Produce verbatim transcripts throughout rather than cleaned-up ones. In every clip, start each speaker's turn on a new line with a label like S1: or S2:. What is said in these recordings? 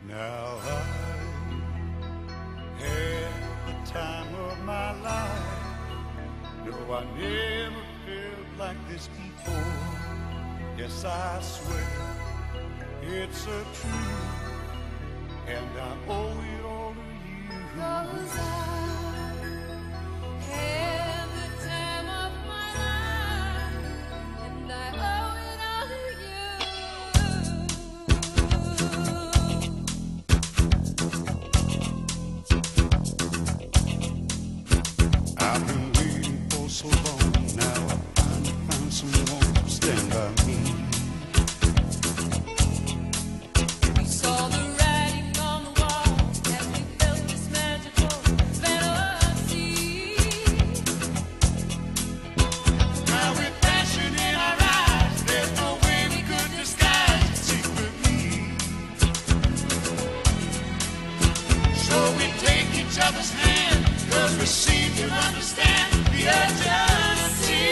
S1: Now I had the time of my life. No, I never felt like this before. Yes, I swear it's a truth, and I owe it all to you.
S2: 'Cause I had the time of my life, and I owe it all to you.
S1: I've been waiting for so long. Now I finally found someone to stand by me.
S2: We saw the writing on the wall as we felt this magical fantasy.
S1: Now with passion in our eyes, there's no way we could disguise it secretly. So we take each other's hand, 'cause we seem to understand the urgency.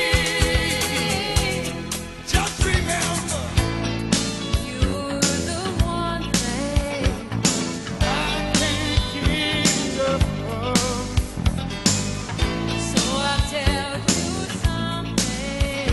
S1: Just remember,
S2: You're the one thing
S1: I can't get enough of.
S2: so I'll tell you something.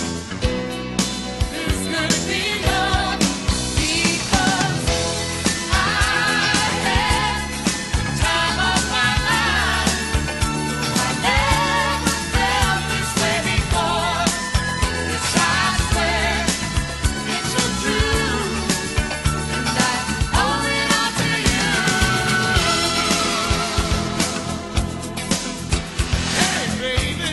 S1: It's gonna be love,
S2: Because I had the time of my life. I never felt this way before. Yes, I swear
S1: it's a truth.
S2: and I owe it all to you.
S1: Hey, baby.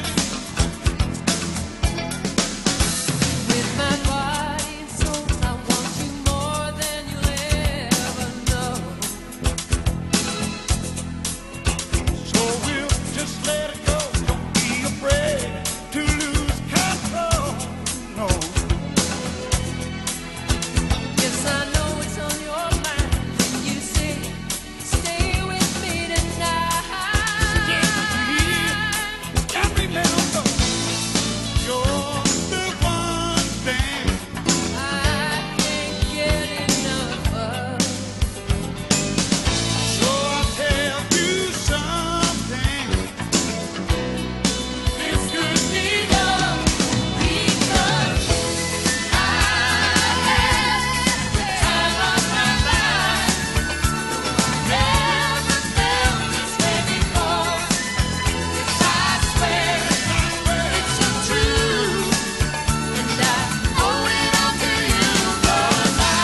S2: With my body and soul, I want you more than you'll ever know.
S1: So we'll just let it go. Don't be afraid to lose control. No,
S2: Yes, I know it's on your mind when you say, stay with me tonight.
S1: and remember, you're the one thing
S2: I can't get enough of.
S1: So I'll tell you something. This could be love,
S2: Because I had the time of my life. Never felt this way before. Yes, I swear it's a truth, and I owe it all to you. 'Cause I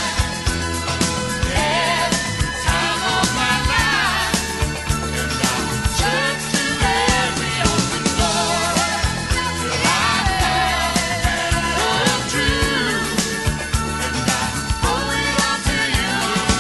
S2: had the time of my life, and I searched through every open door till I found the truth, and I owe it all to you.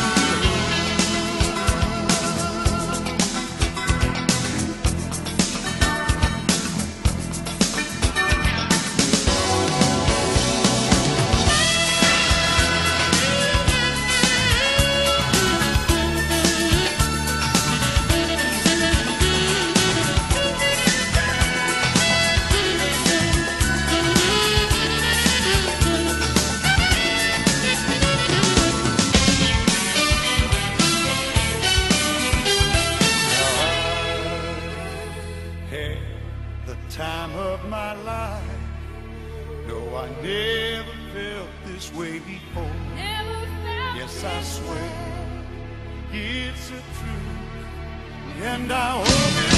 S1: had the time of my life. No, I never felt this way before.
S2: Never felt
S1: Yes, I
S2: this
S1: swear
S2: way.
S1: it's a truth, and I hope it